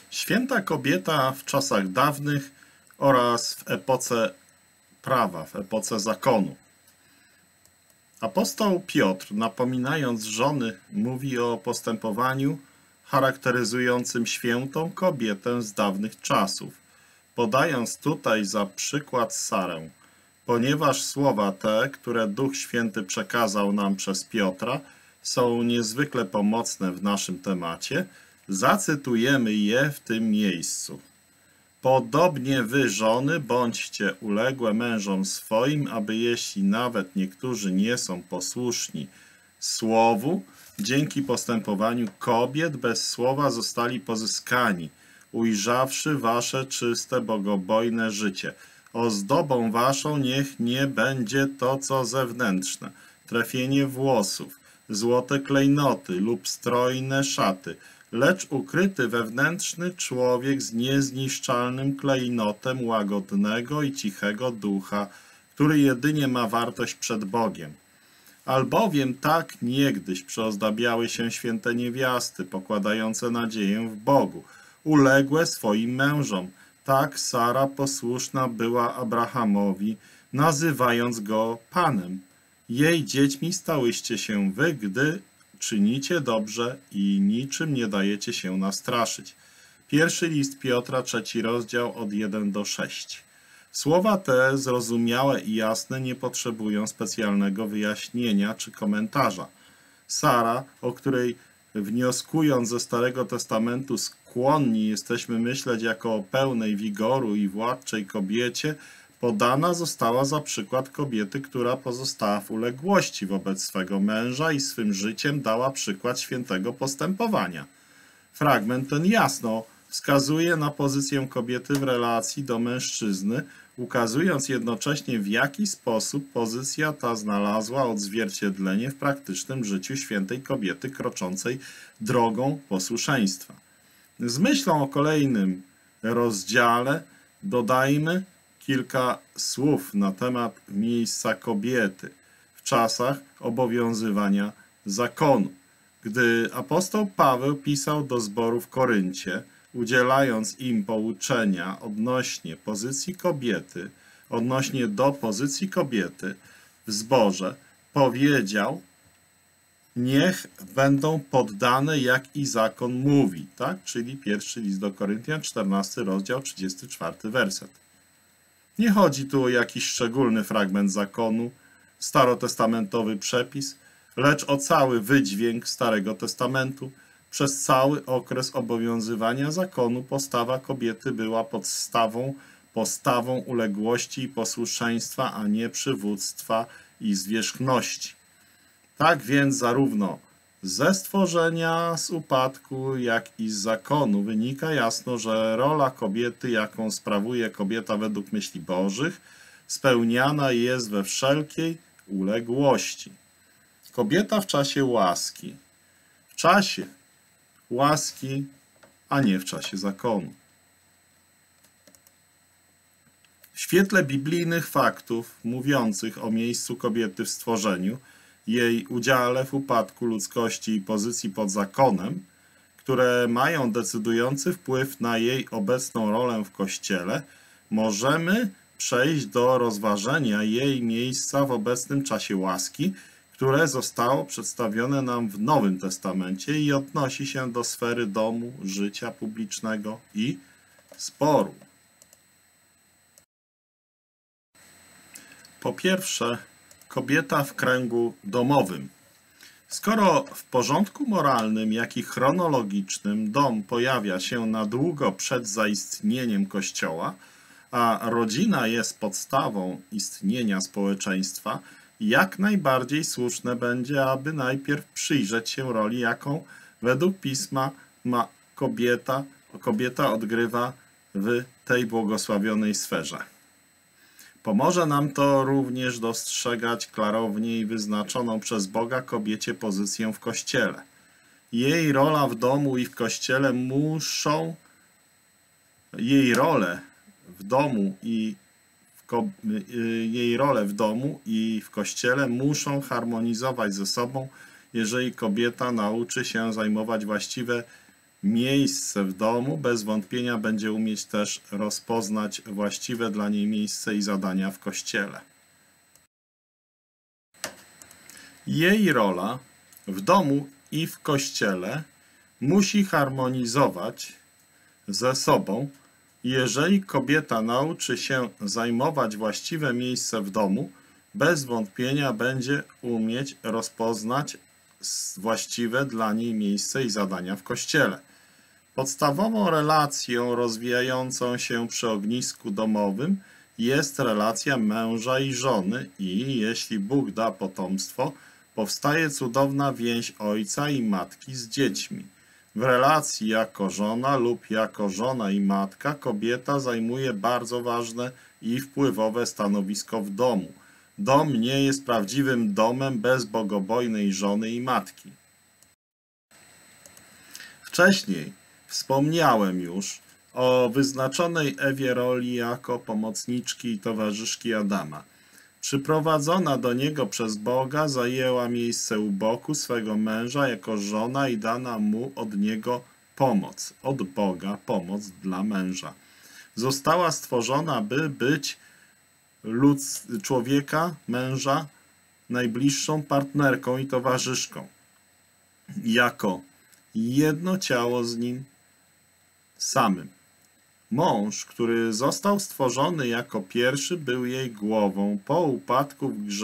Święta kobieta w czasach dawnych oraz w epoce prawa, w epoce zakonu. Apostoł Piotr, napominając żony, mówi o postępowaniu charakteryzującym świętą kobietę z dawnych czasów, podając tutaj za przykład Sarę. Ponieważ słowa te, które Duch Święty przekazał nam przez Piotra, są niezwykle pomocne w naszym temacie, zacytujemy je w tym miejscu. Podobnie wy, żony, bądźcie uległe mężom swoim, aby jeśli nawet niektórzy nie są posłuszni słowu, dzięki postępowaniu kobiet bez słowa zostali pozyskani, ujrzawszy wasze czyste, bogobojne życie. Ozdobą waszą niech nie będzie to, co zewnętrzne, trafienie włosów, złote klejnoty lub strojne szaty, lecz ukryty wewnętrzny człowiek z niezniszczalnym klejnotem łagodnego i cichego ducha, który jedynie ma wartość przed Bogiem. Albowiem tak niegdyś przyozdabiały się święte niewiasty, pokładające nadzieję w Bogu, uległe swoim mężom. Tak Sara posłuszna była Abrahamowi, nazywając go Panem. Jej dziećmi stałyście się wy, gdy czynicie dobrze i niczym nie dajecie się nastraszyć. Pierwszy list Piotra, 3 rozdział od 1 do 6. Słowa te, zrozumiałe i jasne, nie potrzebują specjalnego wyjaśnienia czy komentarza. Sara, o której wnioskując ze Starego Testamentu skłonni jesteśmy myśleć jako o pełnej wigoru i władczej kobiecie, podana została za przykład kobiety, która pozostała w uległości wobec swego męża i swym życiem dała przykład świętego postępowania. Fragment ten jasno wskazuje na pozycję kobiety w relacji do mężczyzny, ukazując jednocześnie, w jaki sposób pozycja ta znalazła odzwierciedlenie w praktycznym życiu świętej kobiety kroczącej drogą posłuszeństwa. Z myślą o kolejnym rozdziale dodajmy kilka słów na temat miejsca kobiety w czasach obowiązywania zakonu. Gdy apostoł Paweł pisał do zboru w Koryncie, udzielając im pouczenia odnośnie do pozycji kobiety w zborze, powiedział: niech będą poddane, jak i zakon mówi. Tak? Czyli pierwszy list do Koryntian, 14 rozdział, 34 werset. Nie chodzi tu o jakiś szczególny fragment zakonu, starotestamentowy przepis, lecz o cały wydźwięk Starego Testamentu. Przez cały okres obowiązywania zakonu postawa kobiety była postawą uległości i posłuszeństwa, a nie przywództwa i zwierzchności. Tak więc zarówno ze stworzenia, z upadku, jak i z zakonu wynika jasno, że rola kobiety, jaką sprawuje kobieta według myśli Bożych, spełniana jest we wszelkiej uległości. Kobieta w czasie łaski. W czasie łaski, a nie w czasie zakonu. W świetle biblijnych faktów mówiących o miejscu kobiety w stworzeniu, jej udziale w upadku ludzkości i pozycji pod zakonem, które mają decydujący wpływ na jej obecną rolę w Kościele, możemy przejść do rozważenia jej miejsca w obecnym czasie łaski, które zostało przedstawione nam w Nowym Testamencie i odnosi się do sfery domu, życia publicznego i zboru. Po pierwsze, kobieta w kręgu domowym. Skoro w porządku moralnym, jak i chronologicznym dom pojawia się na długo przed zaistnieniem Kościoła, a rodzina jest podstawą istnienia społeczeństwa, jak najbardziej słuszne będzie, aby najpierw przyjrzeć się roli, jaką według Pisma kobieta odgrywa w tej błogosławionej sferze. Pomoże nam to również dostrzegać klarowniej wyznaczoną przez Boga kobiecie pozycję w Kościele. Jej rola w domu i w Kościele jej rolę w domu i w Kościele muszą harmonizować ze sobą, jeżeli kobieta nauczy się zajmować właściwe miejsce w domu, bez wątpienia będzie umieć też rozpoznać właściwe dla niej miejsce i zadania w Kościele. Jej rola w domu i w Kościele musi harmonizować ze sobą. Jeżeli kobieta nauczy się zajmować właściwe miejsce w domu, bez wątpienia będzie umieć rozpoznać właściwe dla niej miejsce i zadania w Kościele. Podstawową relacją rozwijającą się przy ognisku domowym jest relacja męża i żony i jeśli Bóg da potomstwo, powstaje cudowna więź ojca i matki z dziećmi. W relacji jako żona lub jako żona i matka kobieta zajmuje bardzo ważne i wpływowe stanowisko w domu. Dom nie jest prawdziwym domem bez bogobojnej żony i matki. Wcześniej wspomniałem już o wyznaczonej Ewie roli jako pomocniczki i towarzyszki Adama. Przyprowadzona do niego przez Boga, zajęła miejsce u boku swego męża jako żona i dana mu od niego pomoc, od Boga pomoc dla męża. Została stworzona, by być człowieka, męża, najbliższą partnerką i towarzyszką, jako jedno ciało z nim samym. Mąż, który został stworzony jako pierwszy, był jej głową. Po upadku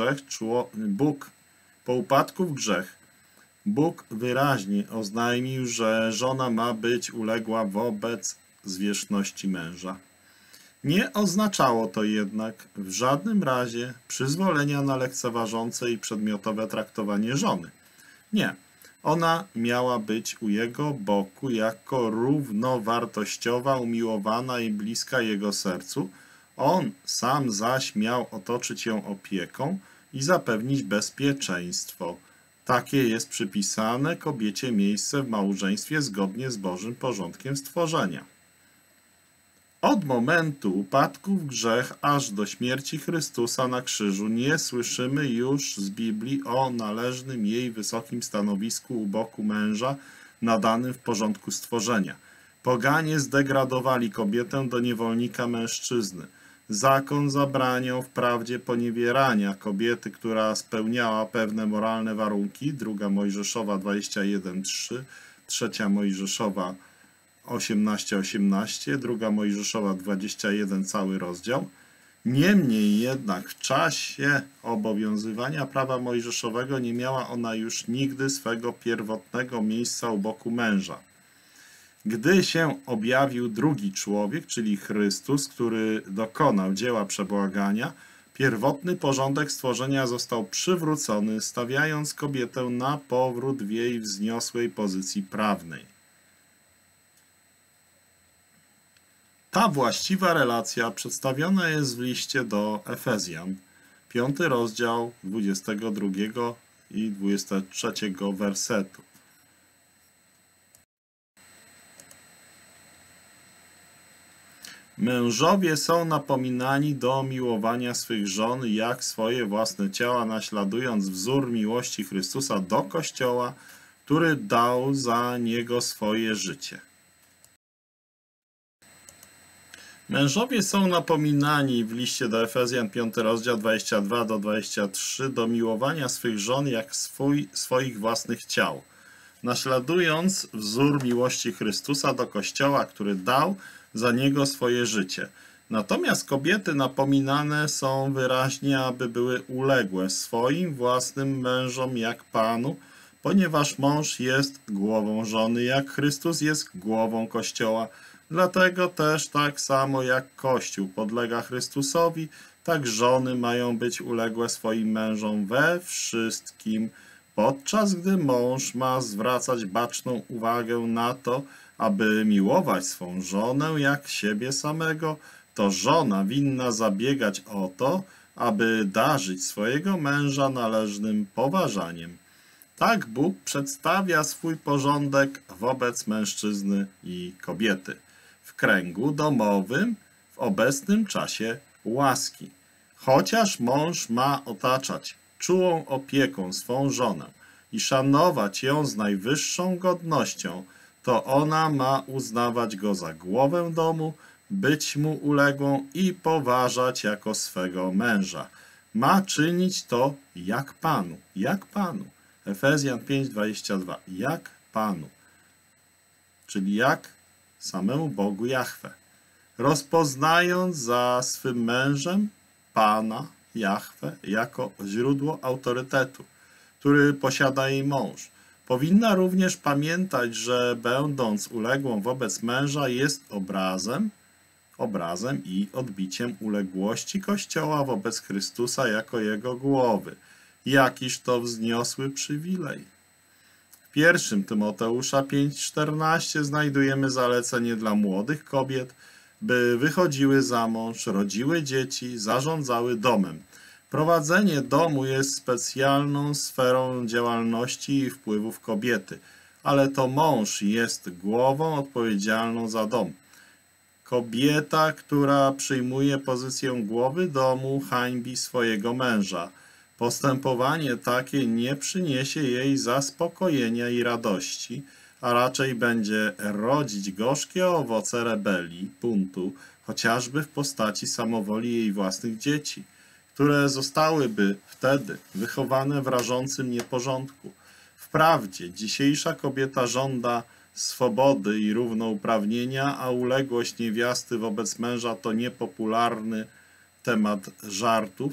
w grzech Bóg wyraźnie oznajmił, że żona ma być uległa wobec zwierzchności męża. Nie oznaczało to jednak w żadnym razie przyzwolenia na lekceważące i przedmiotowe traktowanie żony. Nie. Ona miała być u jego boku jako równowartościowa, umiłowana i bliska jego sercu. On sam zaś miał otoczyć ją opieką i zapewnić bezpieczeństwo. Takie jest przypisane kobiecie miejsce w małżeństwie zgodnie z Bożym porządkiem stworzenia. Od momentu upadku w grzech aż do śmierci Chrystusa na krzyżu nie słyszymy już z Biblii o należnym jej wysokim stanowisku u boku męża nadanym w porządku stworzenia. Poganie zdegradowali kobietę do niewolnika mężczyzny. Zakon zabraniał wprawdzie poniewierania kobiety, która spełniała pewne moralne warunki, 2 Mojżeszowa 21:3, 3 Mojżeszowa 18:18, 2 Mojżeszowa 21, cały rozdział. Niemniej jednak w czasie obowiązywania prawa mojżeszowego nie miała ona już nigdy swego pierwotnego miejsca u boku męża. Gdy się objawił drugi człowiek, czyli Chrystus, który dokonał dzieła przebłagania, pierwotny porządek stworzenia został przywrócony, stawiając kobietę na powrót w jej wzniosłej pozycji prawnej. Ta właściwa relacja przedstawiona jest w liście do Efezjan, 5 rozdział 22 i 23 wersetu. Mężowie są napominani do miłowania swych żon jak swoje własne ciała, naśladując wzór miłości Chrystusa do Kościoła, który dał za niego swoje życie. Mężowie są napominani w liście do Efezjan 5 rozdział 22 do 23 do miłowania swych żon jak swoich własnych ciał, naśladując wzór miłości Chrystusa do Kościoła, który dał za niego swoje życie. Natomiast kobiety napominane są wyraźnie, aby były uległe swoim własnym mężom jak Panu, ponieważ mąż jest głową żony, jak Chrystus jest głową Kościoła. Dlatego też tak samo jak Kościół podlega Chrystusowi, tak żony mają być uległe swoim mężom we wszystkim, podczas gdy mąż ma zwracać baczną uwagę na to, aby miłować swą żonę jak siebie samego, to żona winna zabiegać o to, aby darzyć swojego męża należnym poważaniem. Tak Bóg przedstawia swój porządek wobec mężczyzny i kobiety w kręgu domowym w obecnym czasie łaski. Chociaż mąż ma otaczać czułą opieką swą żonę i szanować ją z najwyższą godnością, to ona ma uznawać go za głowę domu, być mu uległą i poważać jako swego męża. Ma czynić to jak Panu. Jak Panu. Efezjan 5:22. Jak Panu. Czyli jak samemu Bogu Jahwe. Rozpoznając za swym mężem Pana Jahwe jako źródło autorytetu, który posiada jej mąż. Powinna również pamiętać, że będąc uległą wobec męża jest obrazem i odbiciem uległości Kościoła wobec Chrystusa jako jego głowy. Jakiż to wzniosły przywilej. W 1 Tymoteusza 5:14 znajdujemy zalecenie dla młodych kobiet, by wychodziły za mąż, rodziły dzieci, zarządzały domem. Prowadzenie domu jest specjalną sferą działalności i wpływów kobiety, ale to mąż jest głową odpowiedzialną za dom. Kobieta, która przyjmuje pozycję głowy domu, hańbi swojego męża. Postępowanie takie nie przyniesie jej zaspokojenia i radości, a raczej będzie rodzić gorzkie owoce rebelii, buntu, chociażby w postaci samowoli jej własnych dzieci, które zostałyby wtedy wychowane w rażącym nieporządku. Wprawdzie dzisiejsza kobieta żąda swobody i równouprawnienia, a uległość niewiasty wobec męża to niepopularny temat żartów,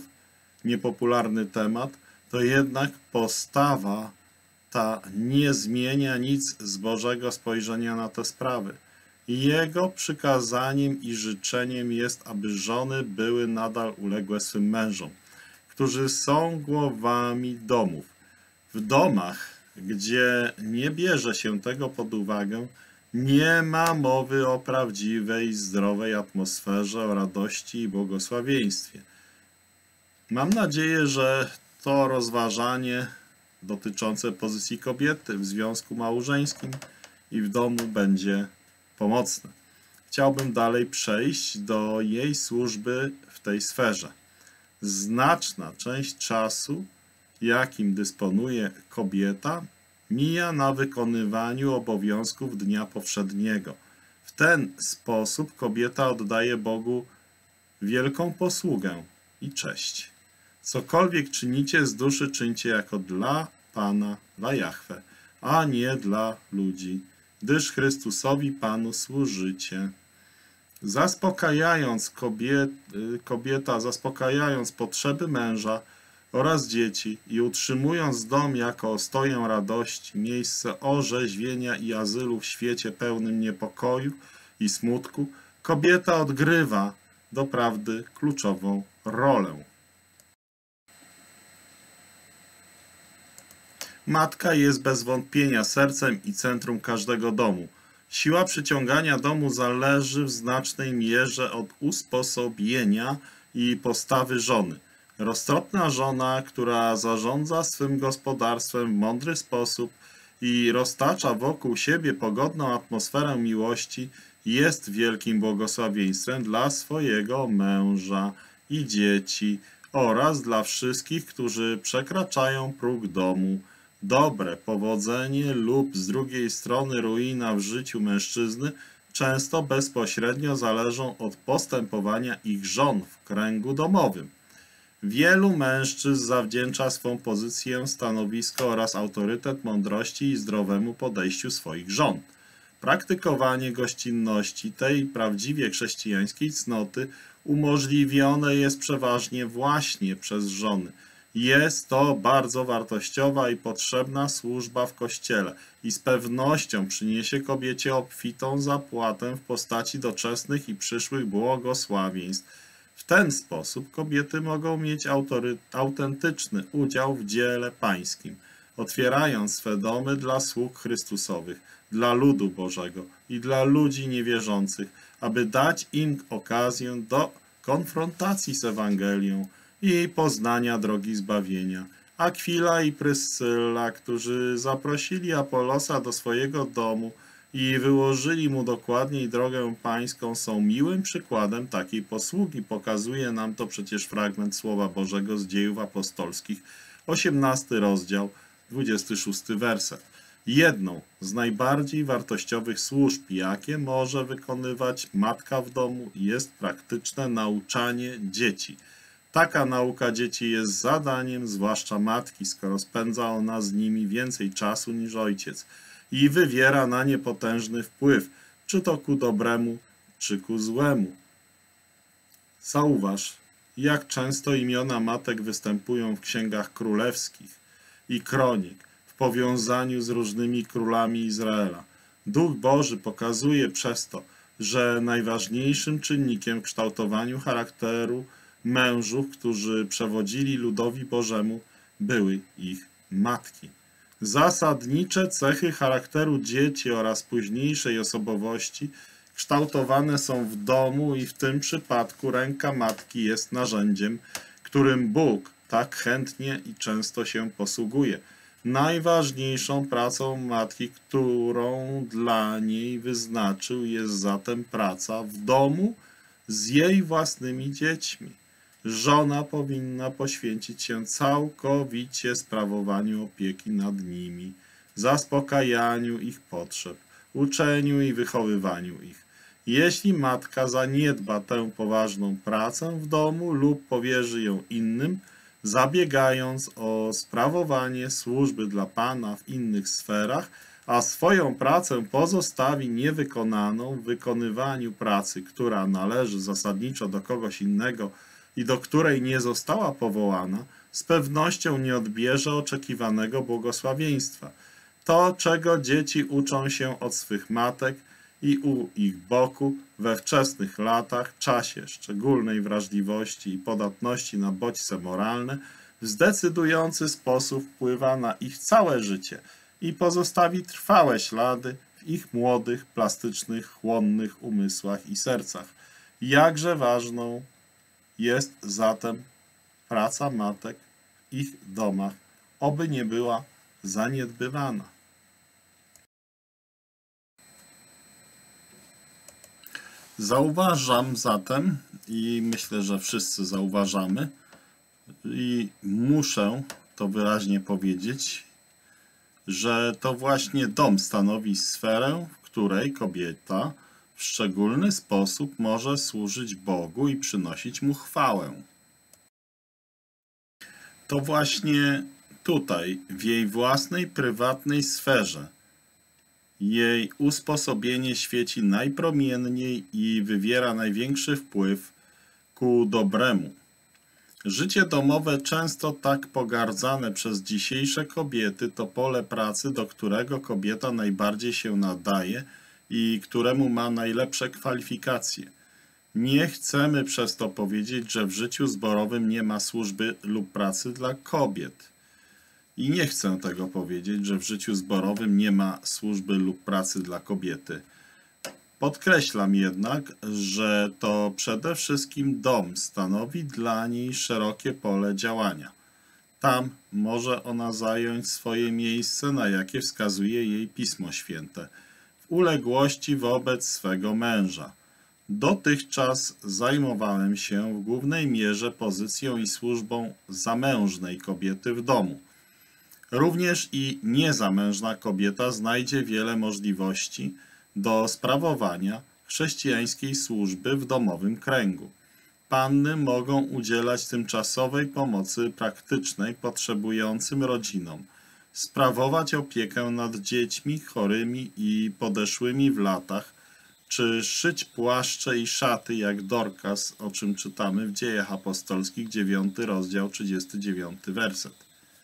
to jednak postawa ta nie zmienia nic z Bożego spojrzenia na te sprawy. Jego przykazaniem i życzeniem jest, aby żony były nadal uległe swym mężom, którzy są głowami domów. W domach, gdzie nie bierze się tego pod uwagę, nie ma mowy o prawdziwej, zdrowej atmosferze, o radości i błogosławieństwie. Mam nadzieję, że to rozważanie dotyczące pozycji kobiety w związku małżeńskim i w domu będzie pomocne. Chciałbym dalej przejść do jej służby w tej sferze. Znaczna część czasu, jakim dysponuje kobieta, mija na wykonywaniu obowiązków dnia powszedniego. W ten sposób kobieta oddaje Bogu wielką posługę i cześć. Cokolwiek czynicie z duszy, czyńcie jako dla Pana, dla Jahwe, a nie dla ludzi, gdyż Chrystusowi Panu służycie. Zaspokajając potrzeby męża oraz dzieci i utrzymując dom jako ostoję radości, miejsce orzeźwienia i azylu w świecie pełnym niepokoju i smutku, kobieta odgrywa doprawdy kluczową rolę. Matka jest bez wątpienia sercem i centrum każdego domu. Siła przyciągania domu zależy w znacznej mierze od usposobienia i postawy żony. Roztropna żona, która zarządza swym gospodarstwem w mądry sposób i roztacza wokół siebie pogodną atmosferę miłości, jest wielkim błogosławieństwem dla swojego męża i dzieci oraz dla wszystkich, którzy przekraczają próg domu. Dobre powodzenie lub z drugiej strony ruina w życiu mężczyzny często bezpośrednio zależą od postępowania ich żon w kręgu domowym. Wielu mężczyzn zawdzięcza swą pozycję, stanowisko oraz autorytet mądrości i zdrowemu podejściu swoich żon. Praktykowanie gościnności, tej prawdziwie chrześcijańskiej cnoty, umożliwione jest przeważnie właśnie przez żony. Jest to bardzo wartościowa i potrzebna służba w Kościele i z pewnością przyniesie kobiecie obfitą zapłatę w postaci doczesnych i przyszłych błogosławieństw. W ten sposób kobiety mogą mieć autentyczny udział w dziele pańskim, otwierając swe domy dla sług Chrystusowych, dla ludu Bożego i dla ludzi niewierzących, aby dać im okazję do konfrontacji z Ewangelią i poznania drogi zbawienia. Akwila i Pryscylla, którzy zaprosili Apolosa do swojego domu i wyłożyli mu dokładniej drogę pańską, są miłym przykładem takiej posługi. Pokazuje nam to przecież fragment Słowa Bożego z Dziejów Apostolskich, 18 rozdział, 26 werset. Jedną z najbardziej wartościowych służb, jakie może wykonywać matka w domu, jest praktyczne nauczanie dzieci. Taka nauka dzieci jest zadaniem zwłaszcza matki, skoro spędza ona z nimi więcej czasu niż ojciec i wywiera na nie potężny wpływ, czy to ku dobremu, czy ku złemu. Zauważ, jak często imiona matek występują w księgach królewskich i kronik w powiązaniu z różnymi królami Izraela. Duch Boży pokazuje przez to, że najważniejszym czynnikiem w kształtowaniu charakteru mężów, którzy przewodzili ludowi Bożemu, były ich matki. Zasadnicze cechy charakteru dzieci oraz późniejszej osobowości kształtowane są w domu i w tym przypadku ręka matki jest narzędziem, którym Bóg tak chętnie i często się posługuje. Najważniejszą pracą matki, którą dla niej wyznaczył, jest zatem praca w domu z jej własnymi dziećmi. Żona powinna poświęcić się całkowicie sprawowaniu opieki nad nimi, zaspokajaniu ich potrzeb, uczeniu i wychowywaniu ich. Jeśli matka zaniedba tę poważną pracę w domu lub powierzy ją innym, zabiegając o sprawowanie służby dla Pana w innych sferach, a swoją pracę pozostawi niewykonaną w wykonywaniu pracy, która należy zasadniczo do kogoś innego i do której nie została powołana, z pewnością nie odbierze oczekiwanego błogosławieństwa. To, czego dzieci uczą się od swych matek i u ich boku we wczesnych latach, czasie szczególnej wrażliwości i podatności na bodźce moralne, w zdecydujący sposób wpływa na ich całe życie i pozostawi trwałe ślady w ich młodych, plastycznych, chłonnych umysłach i sercach. Jakże ważną jest zatem praca matek w ich domach, oby nie była zaniedbywana. Zauważam zatem, i myślę, że wszyscy zauważamy, i muszę to wyraźnie powiedzieć, że to właśnie dom stanowi sferę, w której kobieta w szczególny sposób może służyć Bogu i przynosić Mu chwałę. To właśnie tutaj, w jej własnej, prywatnej sferze, jej usposobienie świeci najpromienniej i wywiera największy wpływ ku dobremu. Życie domowe, często tak pogardzane przez dzisiejsze kobiety, to pole pracy, do którego kobieta najbardziej się nadaje i któremu ma najlepsze kwalifikacje. Nie chcemy przez to powiedzieć, że w życiu zborowym nie ma służby lub pracy dla kobiet. I nie chcę tego powiedzieć, że w życiu zborowym nie ma służby lub pracy dla kobiety. Podkreślam jednak, że to przede wszystkim dom stanowi dla niej szerokie pole działania. Tam może ona zająć swoje miejsce, na jakie wskazuje jej Pismo Święte, w uległości wobec swego męża. Dotychczas zajmowałem się w głównej mierze pozycją i służbą zamężnej kobiety w domu. Również i niezamężna kobieta znajdzie wiele możliwości do sprawowania chrześcijańskiej służby w domowym kręgu. Panny mogą udzielać tymczasowej pomocy praktycznej potrzebującym rodzinom, sprawować opiekę nad dziećmi chorymi i podeszłymi w latach, czy szyć płaszcze i szaty jak Dorkas, o czym czytamy w Dziejach Apostolskich, 9 rozdział, 39 werset.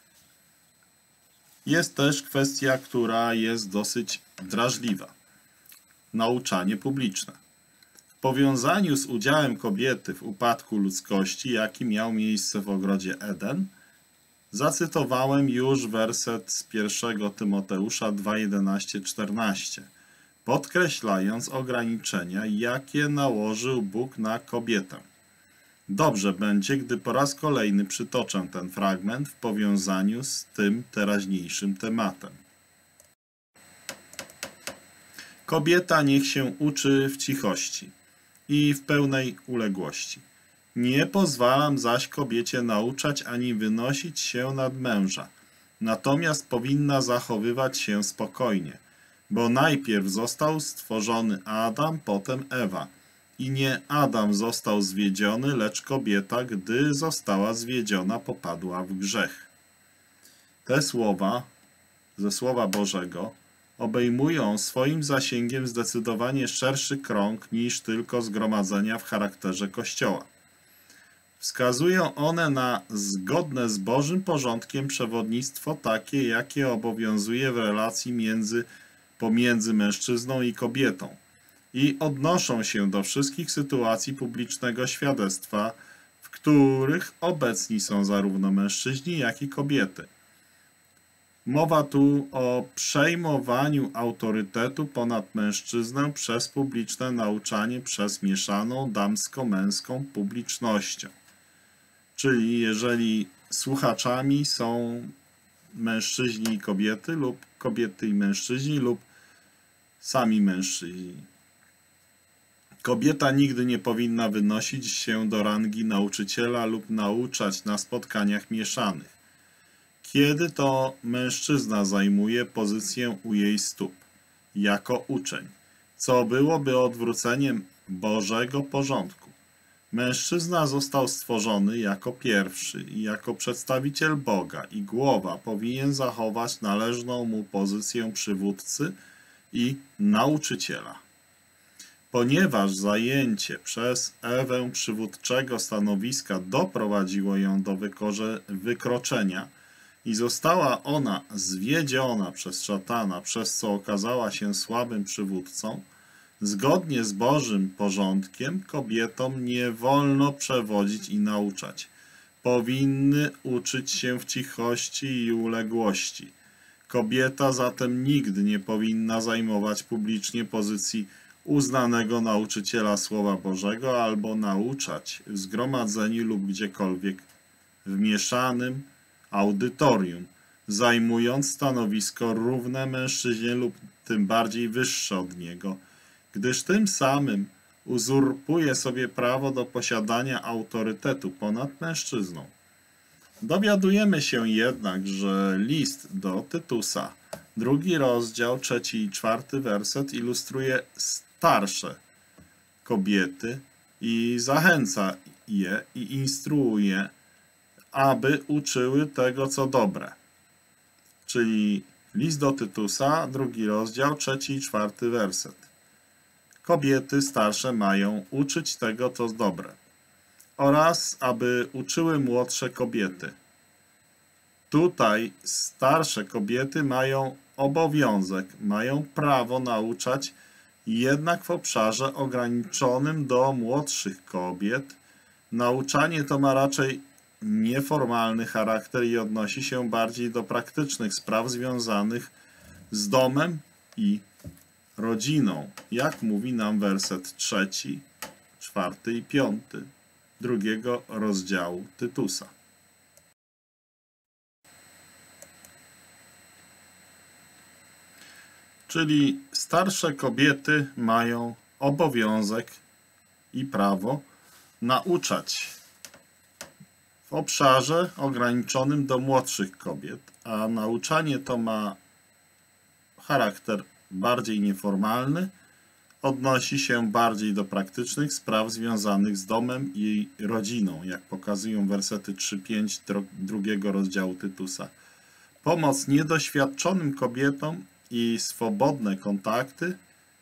Jest też kwestia, która jest dosyć drażliwa. Nauczanie publiczne. W powiązaniu z udziałem kobiety w upadku ludzkości, jaki miał miejsce w ogrodzie Eden, zacytowałem już werset z 1 Tymoteusza 2:11-14, podkreślając ograniczenia, jakie nałożył Bóg na kobietę. Dobrze będzie, gdy po raz kolejny przytoczę ten fragment w powiązaniu z tym teraźniejszym tematem. Kobieta niech się uczy w cichości i w pełnej uległości. Nie pozwalam zaś kobiecie nauczać ani wynosić się nad męża. Natomiast powinna zachowywać się spokojnie, bo najpierw został stworzony Adam, potem Ewa. I nie Adam został zwiedziony, lecz kobieta, gdy została zwiedziona, popadła w grzech. Te słowa ze Słowa Bożego obejmują swoim zasięgiem zdecydowanie szerszy krąg niż tylko zgromadzenia w charakterze Kościoła. Wskazują one na zgodne z Bożym porządkiem przewodnictwo takie, jakie obowiązuje w relacji pomiędzy mężczyzną i kobietą i odnoszą się do wszystkich sytuacji publicznego świadectwa, w których obecni są zarówno mężczyźni, jak i kobiety. Mowa tu o przejmowaniu autorytetu ponad mężczyznę przez publiczne nauczanie przez mieszaną damsko-męską publicznością. Czyli jeżeli słuchaczami są mężczyźni i kobiety lub kobiety i mężczyźni lub sami mężczyźni. Kobieta nigdy nie powinna wynosić się do rangi nauczyciela lub nauczać na spotkaniach mieszanych, kiedy to mężczyzna zajmuje pozycję u jej stóp, jako uczeń, co byłoby odwróceniem Bożego porządku. Mężczyzna został stworzony jako pierwszy i jako przedstawiciel Boga i głowa powinien zachować należną mu pozycję przywódcy i nauczyciela. Ponieważ zajęcie przez Ewę przywódczego stanowiska doprowadziło ją do wykroczenia i została ona zwiedziona przez szatana, przez co okazała się słabym przywódcą, zgodnie z Bożym porządkiem kobietom nie wolno przewodzić i nauczać. Powinny uczyć się w cichości i uległości. Kobieta zatem nigdy nie powinna zajmować publicznie pozycji uznanego nauczyciela Słowa Bożego albo nauczać w zgromadzeniu lub gdziekolwiek w mieszanym audytorium, zajmując stanowisko równe mężczyźnie lub tym bardziej wyższe od niego, gdyż tym samym uzurpuje sobie prawo do posiadania autorytetu ponad mężczyzną. Dowiadujemy się jednak, że list do Tytusa, 2 rozdział, 3 i 4 werset ilustruje starsze kobiety i zachęca je i instruuje, aby uczyły tego, co dobre. Czyli list do Tytusa, 2 rozdział, 3 i 4 werset. Kobiety starsze mają uczyć tego, co dobre. Oraz aby uczyły młodsze kobiety. Tutaj starsze kobiety mają obowiązek, mają prawo nauczać, jednak w obszarze ograniczonym do młodszych kobiet. Nauczanie to ma raczej nieformalny charakter i odnosi się bardziej do praktycznych spraw związanych z domem i rodziną, jak mówi nam werset 3, 4 i 5 drugiego rozdziału Tytusa. Czyli starsze kobiety mają obowiązek i prawo nauczać w obszarze ograniczonym do młodszych kobiet, a nauczanie to ma charakter bardziej nieformalny, odnosi się bardziej do praktycznych spraw związanych z domem i rodziną, jak pokazują wersety 3-5 drugiego rozdziału Tytusa. Pomoc niedoświadczonym kobietom i swobodne kontakty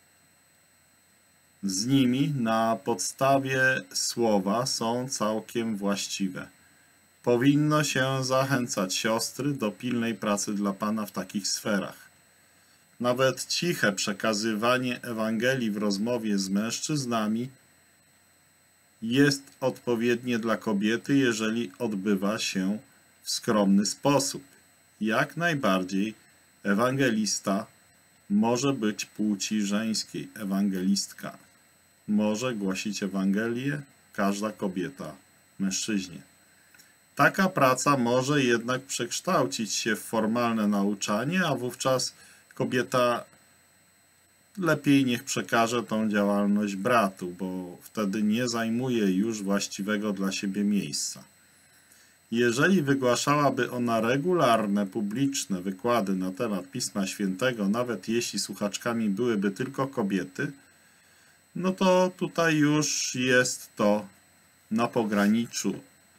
z nimi na podstawie słowa są całkiem właściwe. Powinno się zachęcać siostry do pilnej pracy dla Pana w takich sferach. Nawet ciche przekazywanie Ewangelii w rozmowie z mężczyznami jest odpowiednie dla kobiety, jeżeli odbywa się w skromny sposób. Jak najbardziej ewangelista może być płci żeńskiej, ewangelistka. Może głosić Ewangelię każda kobieta mężczyźnie. Taka praca może jednak przekształcić się w formalne nauczanie, a wówczas kobieta lepiej niech przekaże tą działalność bratu, bo wtedy nie zajmuje już właściwego dla siebie miejsca. Jeżeli wygłaszałaby ona regularne, publiczne wykłady na temat Pisma Świętego, nawet jeśli słuchaczkami byłyby tylko kobiety, no to tutaj już jest to na pograniczu.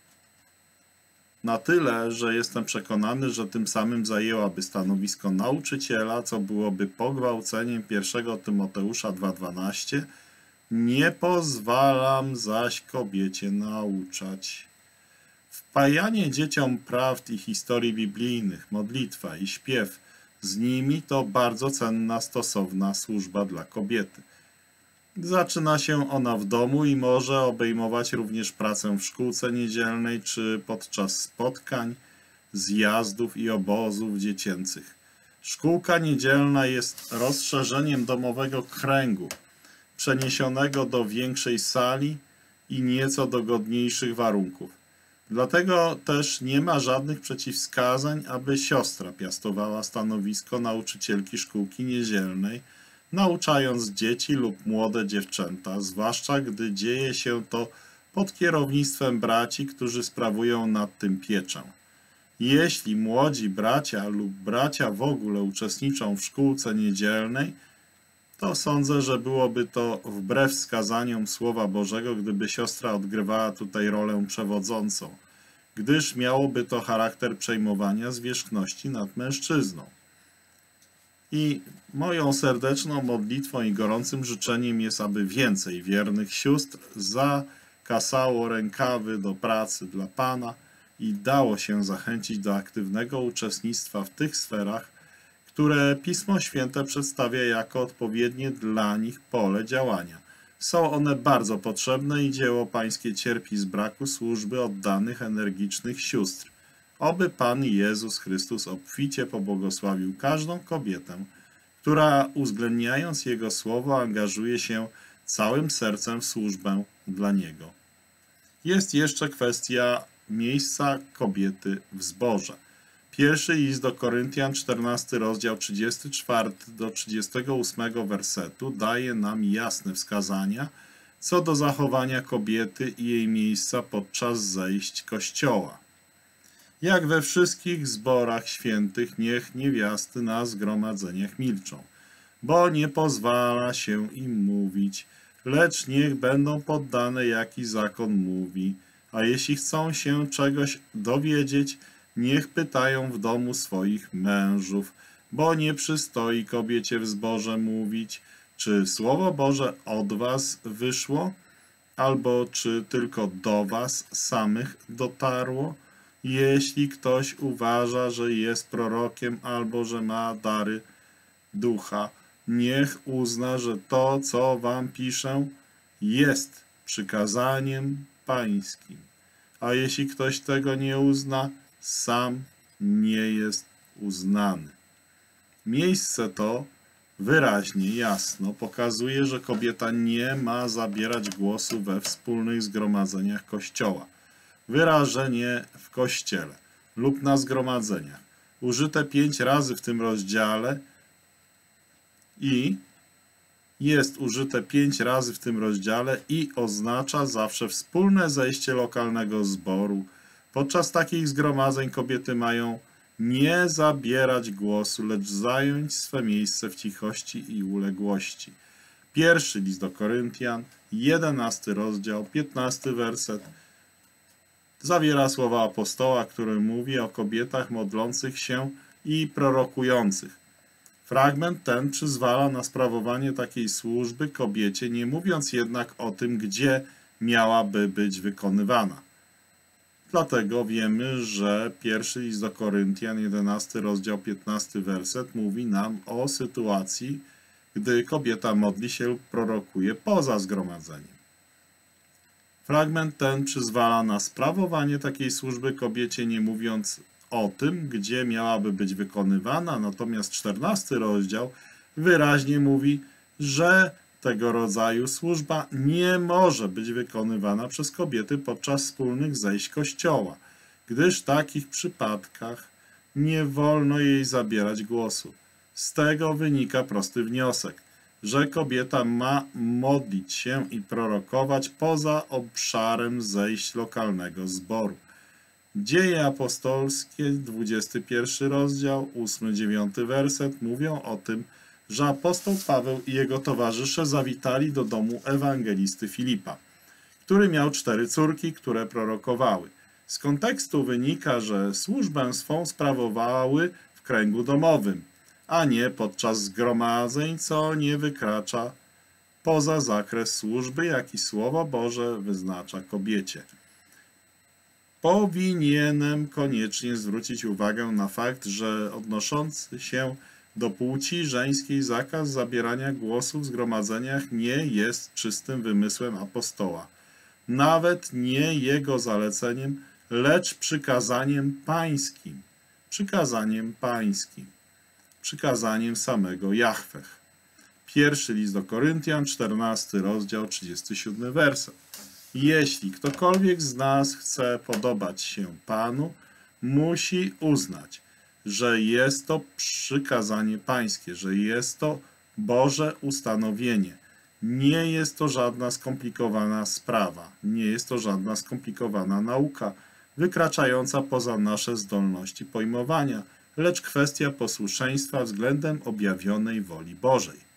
Na tyle, że jestem przekonany, że tym samym zajęłaby stanowisko nauczyciela, co byłoby pogwałceniem 1 Tymoteusza 2,12. Nie pozwalam zaś kobiecie nauczać. Wpajanie dzieciom prawd i historii biblijnych, modlitwa i śpiew z nimi to bardzo cenna, stosowna służba dla kobiety. Zaczyna się ona w domu i może obejmować również pracę w szkółce niedzielnej czy podczas spotkań, zjazdów i obozów dziecięcych. Szkółka niedzielna jest rozszerzeniem domowego kręgu, przeniesionego do większej sali i nieco dogodniejszych warunków. Dlatego też nie ma żadnych przeciwwskazań, aby siostra piastowała stanowisko nauczycielki szkółki niedzielnej, nauczając dzieci lub młode dziewczęta, zwłaszcza gdy dzieje się to pod kierownictwem braci, którzy sprawują nad tym pieczę. Jeśli młodzi bracia lub bracia w ogóle uczestniczą w szkółce niedzielnej, to sądzę, że byłoby to wbrew wskazaniom Słowa Bożego, gdyby siostra odgrywała tutaj rolę przewodzącą, gdyż miałoby to charakter przejmowania zwierzchności nad mężczyzną. I moją serdeczną modlitwą i gorącym życzeniem jest, aby więcej wiernych sióstr zakasało rękawy do pracy dla Pana i dało się zachęcić do aktywnego uczestnictwa w tych sferach, które Pismo Święte przedstawia jako odpowiednie dla nich pole działania. Są one bardzo potrzebne i dzieło Pańskie cierpi z braku służby oddanych, energicznych sióstr. Oby Pan Jezus Chrystus obficie pobłogosławił każdą kobietę, która uwzględniając Jego słowo angażuje się całym sercem w służbę dla Niego. Jest jeszcze kwestia miejsca kobiety w zborze. Pierwszy list do Koryntian, 14 rozdział 34 do 38 wersetu daje nam jasne wskazania co do zachowania kobiety i jej miejsca podczas zejść Kościoła. Jak we wszystkich zborach świętych, niech niewiasty na zgromadzeniach milczą, bo nie pozwala się im mówić, lecz niech będą poddane, jaki zakon mówi. A jeśli chcą się czegoś dowiedzieć, niech pytają w domu swoich mężów, bo nie przystoi kobiecie w zborze mówić, czy Słowo Boże od was wyszło, albo czy tylko do was samych dotarło. Jeśli ktoś uważa, że jest prorokiem albo że ma dary ducha, niech uzna, że to, co wam piszę, jest przykazaniem pańskim. A jeśli ktoś tego nie uzna, sam nie jest uznany. Miejsce to wyraźnie, jasno pokazuje, że kobieta nie ma zabierać głosu we wspólnych zgromadzeniach Kościoła. Wyrażenie w Kościele lub na zgromadzeniach, użyte 5 razy w tym rozdziale i jest użyte 5 razy w tym rozdziale i oznacza zawsze wspólne zejście lokalnego zboru. Podczas takich zgromadzeń kobiety mają nie zabierać głosu, lecz zająć swe miejsce w cichości i uległości. Pierwszy list do Koryntian, 11 rozdział, 15 werset, zawiera słowa apostoła, który mówi o kobietach modlących się i prorokujących. Fragment ten przyzwala na sprawowanie takiej służby kobiecie, nie mówiąc jednak o tym, gdzie miałaby być wykonywana. Dlatego wiemy, że pierwszy list do Koryntian, 11 rozdział, 15 werset mówi nam o sytuacji, gdy kobieta modli się lub prorokuje poza zgromadzeniem. Fragment ten przyzwala na sprawowanie takiej służby kobiecie, nie mówiąc o tym, gdzie miałaby być wykonywana, natomiast 14 rozdział wyraźnie mówi, że tego rodzaju służba nie może być wykonywana przez kobiety podczas wspólnych zejść Kościoła, gdyż w takich przypadkach nie wolno jej zabierać głosu. Z tego wynika prosty wniosek, że kobieta ma modlić się i prorokować poza obszarem zejść lokalnego zboru. Dzieje apostolskie, 21 rozdział, 8-9 werset mówią o tym, że apostoł Paweł i jego towarzysze zawitali do domu ewangelisty Filipa, który miał 4 córki, które prorokowały. Z kontekstu wynika, że służbę swą sprawowały w kręgu domowym, a nie podczas zgromadzeń, co nie wykracza poza zakres służby, jaki Słowo Boże wyznacza kobiecie. Powinienem koniecznie zwrócić uwagę na fakt, że odnoszący się do płci żeńskiej zakaz zabierania głosu w zgromadzeniach nie jest czystym wymysłem apostoła. Nawet nie jego zaleceniem, lecz przykazaniem pańskim. Przykazaniem samego Jahweh. Pierwszy list do Koryntian, 14 rozdział, 37 werset. Jeśli ktokolwiek z nas chce podobać się Panu, musi uznać, że jest to przykazanie pańskie, że jest to Boże ustanowienie. Nie jest to żadna skomplikowana sprawa, nie jest to żadna skomplikowana nauka, wykraczająca poza nasze zdolności pojmowania, lecz kwestia posłuszeństwa względem objawionej woli Bożej.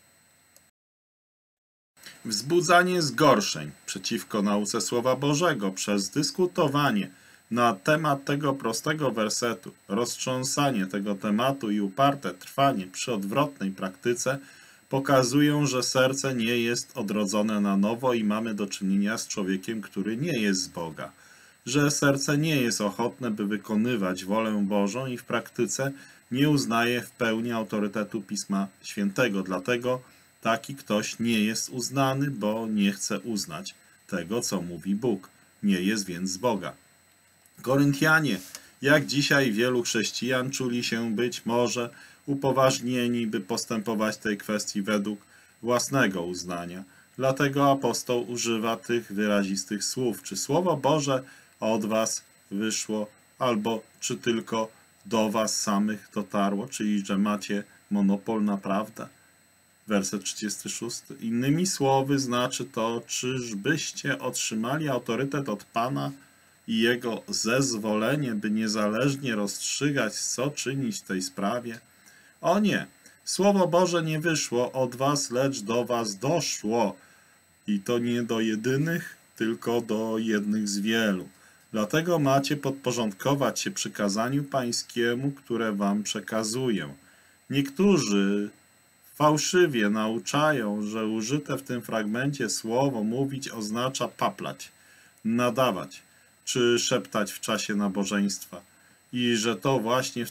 Wzbudzanie zgorszeń przeciwko nauce Słowa Bożego przez dyskutowanie na temat tego prostego wersetu, roztrząsanie tego tematu i uparte trwanie przy odwrotnej praktyce pokazują, że serce nie jest odrodzone na nowo i mamy do czynienia z człowiekiem, który nie jest z Boga. Że serce nie jest ochotne, by wykonywać wolę Bożą i w praktyce nie uznaje w pełni autorytetu Pisma Świętego. Dlatego taki ktoś nie jest uznany, bo nie chce uznać tego, co mówi Bóg. Nie jest więc z Boga. Koryntianie, jak dzisiaj wielu chrześcijan, czuli się być może upoważnieni, by postępować w tej kwestii według własnego uznania. Dlatego apostoł używa tych wyrazistych słów. Czy Słowo Boże od was wyszło, albo czy tylko do was samych dotarło, czyli że macie monopol na prawdę? Werset 36. Innymi słowy znaczy to, czyżbyście otrzymali autorytet od Pana i Jego zezwolenie, by niezależnie rozstrzygać, co czynić w tej sprawie? O nie! Słowo Boże nie wyszło od was, lecz do was doszło. I to nie do jedynych, tylko do jednych z wielu. Dlatego macie podporządkować się przykazaniu pańskiemu, które wam przekazuję. Niektórzy fałszywie nauczają, że użyte w tym fragmencie słowo mówić oznacza paplać, nadawać czy szeptać w czasie nabożeństwa i że to właśnie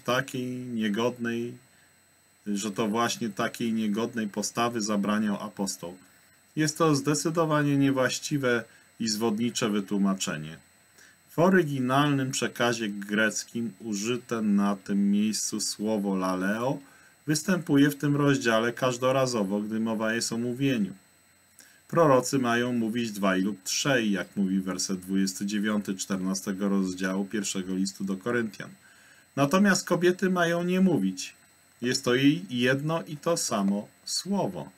takiej niegodnej postawy zabraniał apostoł. Jest to zdecydowanie niewłaściwe i zwodnicze wytłumaczenie. W oryginalnym przekazie greckim użyte na tym miejscu słowo laleo występuje w tym rozdziale każdorazowo, gdy mowa jest o mówieniu. Prorocy mają mówić dwaj lub trzej, jak mówi werset 29 14 rozdziału pierwszego listu do Koryntian. Natomiast kobiety mają nie mówić. Jest to jedno i to samo słowo.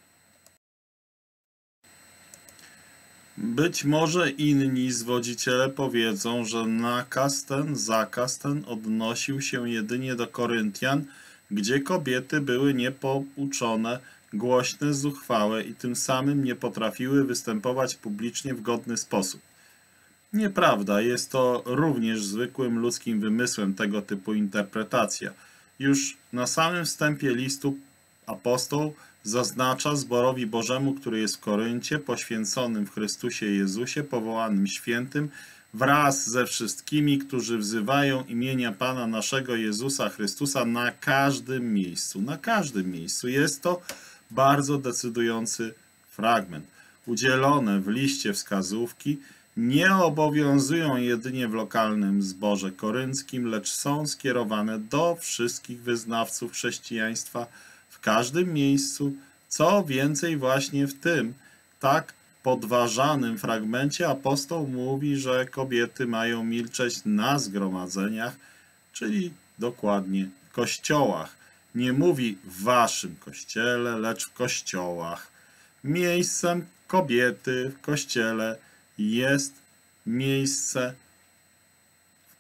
Być może inni zwodziciele powiedzą, że zakaz ten odnosił się jedynie do Koryntian, gdzie kobiety były niepouczone, głośne, zuchwałe i tym samym nie potrafiły występować publicznie w godny sposób. Nieprawda, jest to również zwykłym ludzkim wymysłem tego typu interpretacja. Już na samym wstępie listu apostoł zaznacza zborowi Bożemu, który jest w Koryncie, poświęconym w Chrystusie Jezusie, powołanym świętym, wraz ze wszystkimi, którzy wzywają imienia Pana naszego Jezusa Chrystusa na każdym miejscu. Na każdym miejscu. Jest to bardzo decydujący fragment. Udzielone w liście wskazówki nie obowiązują jedynie w lokalnym zborze korynckim, lecz są skierowane do wszystkich wyznawców chrześcijaństwa w każdym miejscu. Co więcej, właśnie w tym tak podważanym fragmencie apostoł mówi, że kobiety mają milczeć na zgromadzeniach, czyli dokładnie w kościołach. Nie mówi w waszym kościele, lecz w kościołach. Miejscem kobiety w kościele jest miejsce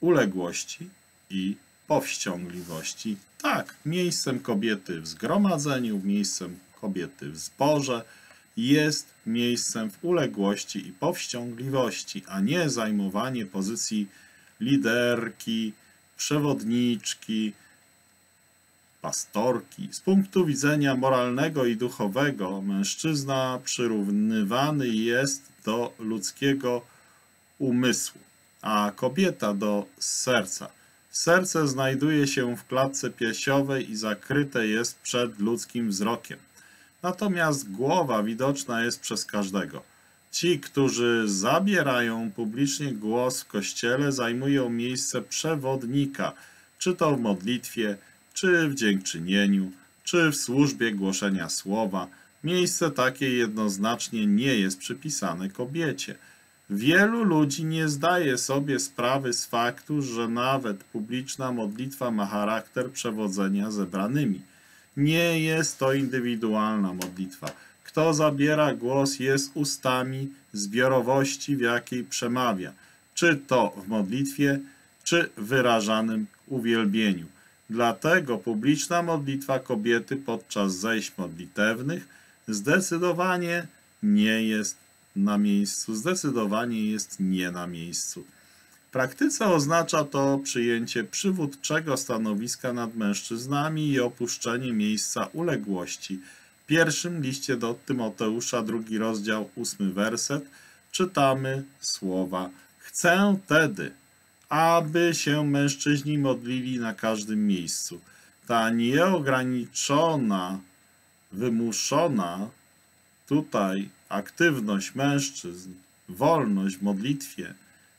uległości i powściągliwości. Tak, miejscem kobiety w zgromadzeniu, miejscem kobiety w zborze jest miejscem w uległości i powściągliwości, a nie zajmowanie pozycji liderki, przewodniczki, pastorki. Z punktu widzenia moralnego i duchowego mężczyzna przyrównywany jest do ludzkiego umysłu, a kobieta do serca. Serce znajduje się w klatce piersiowej i zakryte jest przed ludzkim wzrokiem. Natomiast głowa widoczna jest przez każdego. Ci, którzy zabierają publicznie głos w kościele, zajmują miejsce przewodnika, czy to w modlitwie, czy w dziękczynieniu, czy w służbie głoszenia słowa. Miejsce takie jednoznacznie nie jest przypisane kobiecie. Wielu ludzi nie zdaje sobie sprawy z faktu, że nawet publiczna modlitwa ma charakter przewodzenia zebranymi. Nie jest to indywidualna modlitwa. Kto zabiera głos, jest ustami zbiorowości, w jakiej przemawia, czy to w modlitwie, czy w wyrażanym uwielbieniu. Dlatego publiczna modlitwa kobiety podczas zejść modlitewnych zdecydowanie nie jest na miejscu, zdecydowanie jest nie na miejscu. W praktyce oznacza to przyjęcie przywódczego stanowiska nad mężczyznami i opuszczenie miejsca uległości. W pierwszym liście do Tymoteusza, 2 rozdział, 8 werset, czytamy słowa: Chcę tedy, aby się mężczyźni modlili na każdym miejscu. Ta nieograniczona, wymuszona tutaj aktywność mężczyzn, wolność w modlitwie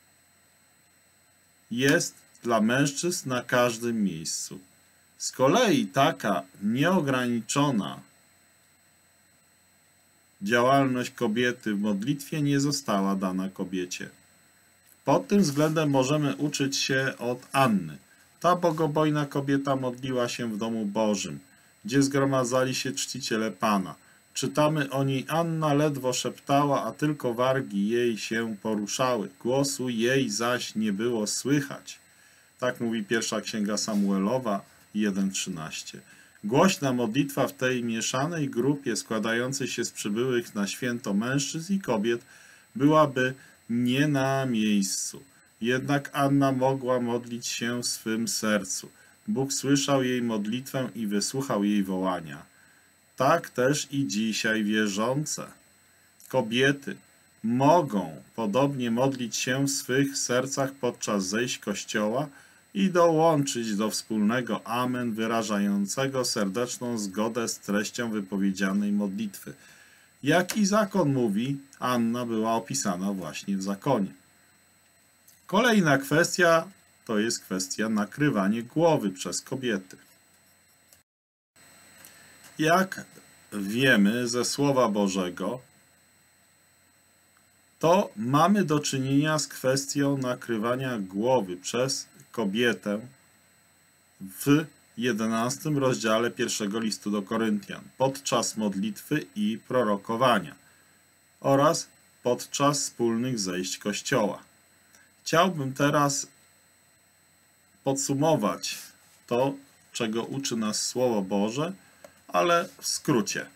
jest dla mężczyzn na każdym miejscu. Z kolei taka nieograniczona działalność kobiety w modlitwie nie została dana kobiecie. Pod tym względem możemy uczyć się od Anny. Ta bogobojna kobieta modliła się w domu Bożym, gdzie zgromadzali się czciciele Pana. Czytamy o niej: Anna ledwo szeptała, a tylko wargi jej się poruszały. Głosu jej zaś nie było słychać. Tak mówi pierwsza księga Samuelowa 1:13. Głośna modlitwa w tej mieszanej grupie składającej się z przybyłych na święto mężczyzn i kobiet byłaby nie na miejscu. Jednak Anna mogła modlić się w swym sercu. Bóg słyszał jej modlitwę i wysłuchał jej wołania. Tak też i dzisiaj wierzące kobiety mogą podobnie modlić się w swych sercach podczas zejść Kościoła i dołączyć do wspólnego amen wyrażającego serdeczną zgodę z treścią wypowiedzianej modlitwy. Jaki zakon mówi, Anna była opisana właśnie w zakonie. Kolejna kwestia to jest kwestia nakrywania głowy przez kobiety. Jak wiemy ze Słowa Bożego, to mamy do czynienia z kwestią nakrywania głowy przez kobietę w 11 rozdziale 1 listu do Koryntian podczas modlitwy i prorokowania oraz podczas wspólnych zejść Kościoła. Chciałbym teraz podsumować to, czego uczy nas Słowo Boże, ale w skrócie.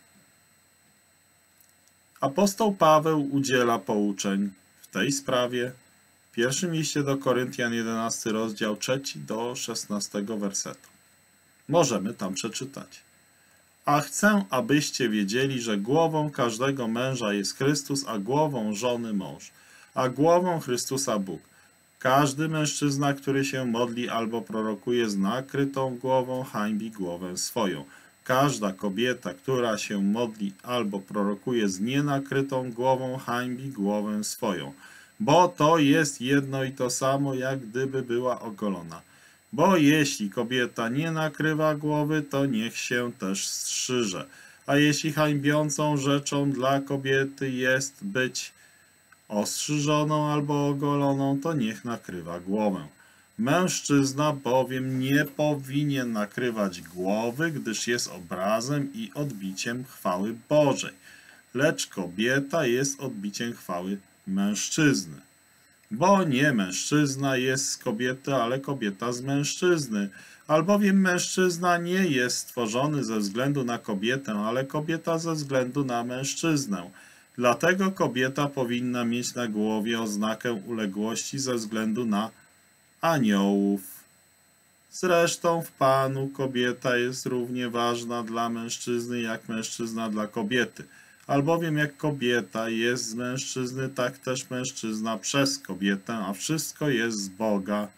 Apostoł Paweł udziela pouczeń w tej sprawie w pierwszym liście do Koryntian 11 rozdział 3 do 16 wersetu. Możemy tam przeczytać. A chcę, abyście wiedzieli, że głową każdego męża jest Chrystus, a głową żony mąż, a głową Chrystusa Bóg. Każdy mężczyzna, który się modli albo prorokuje z nakrytą głową, hańbi głowę swoją. Każda kobieta, która się modli albo prorokuje z nienakrytą głową, hańbi głowę swoją. Bo to jest jedno i to samo, jak gdyby była ogolona. Bo jeśli kobieta nie nakrywa głowy, to niech się też strzyże. A jeśli hańbiącą rzeczą dla kobiety jest być ostrzyżoną albo ogoloną, to niech nakrywa głowę. Mężczyzna bowiem nie powinien nakrywać głowy, gdyż jest obrazem i odbiciem chwały Bożej, lecz kobieta jest odbiciem chwały mężczyzny. Bo nie mężczyzna jest z kobiety, ale kobieta z mężczyzny. Albowiem mężczyzna nie jest stworzony ze względu na kobietę, ale kobieta ze względu na mężczyznę. Dlatego kobieta powinna mieć na głowie oznakę uległości ze względu na aniołów. Zresztą w Panu kobieta jest równie ważna dla mężczyzny, jak mężczyzna dla kobiety. Albowiem jak kobieta jest z mężczyzny, tak też mężczyzna przez kobietę, a wszystko jest z Boga.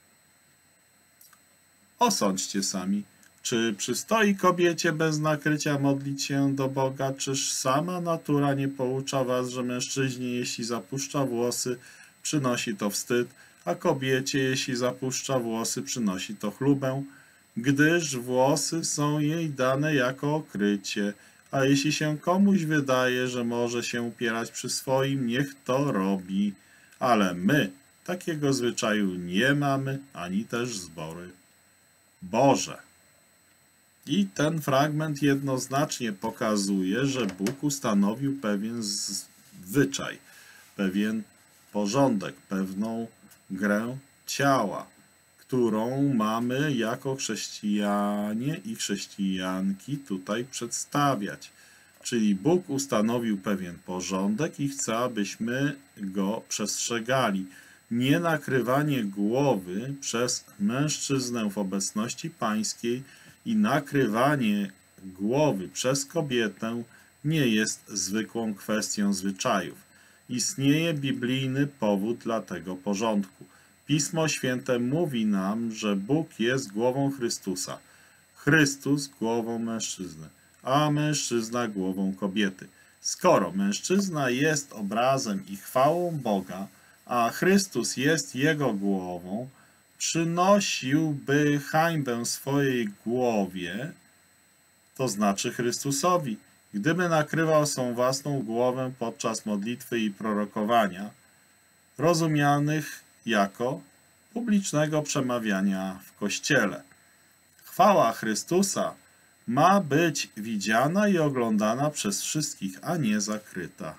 Osądźcie sami. Czy przystoi kobiecie bez nakrycia modlić się do Boga? Czyż sama natura nie poucza was, że mężczyźnie, jeśli zapuszcza włosy, przynosi to wstyd, a kobiecie, jeśli zapuszcza włosy, przynosi to chlubę? Gdyż włosy są jej dane jako okrycie, a jeśli się komuś wydaje, że może się upierać przy swoim, niech to robi. Ale my takiego zwyczaju nie mamy, ani też zbory Boże. I ten fragment jednoznacznie pokazuje, że Bóg ustanowił pewien zwyczaj, pewien porządek, pewną grę ciała, którą mamy jako chrześcijanie i chrześcijanki tutaj przedstawiać. Czyli Bóg ustanowił pewien porządek i chce, abyśmy go przestrzegali. Nie nakrywanie głowy przez mężczyznę w obecności pańskiej i nakrywanie głowy przez kobietę nie jest zwykłą kwestią zwyczajów. Istnieje biblijny powód dla tego porządku. Pismo Święte mówi nam, że Bóg jest głową Chrystusa, Chrystus głową mężczyzny, a mężczyzna głową kobiety. Skoro mężczyzna jest obrazem i chwałą Boga, a Chrystus jest jego głową, przynosiłby hańbę swojej głowie, to znaczy Chrystusowi, gdyby nakrywał swą własną głowę podczas modlitwy i prorokowania, rozumianych jako publicznego przemawiania w Kościele. Chwała Chrystusa ma być widziana i oglądana przez wszystkich, a nie zakryta.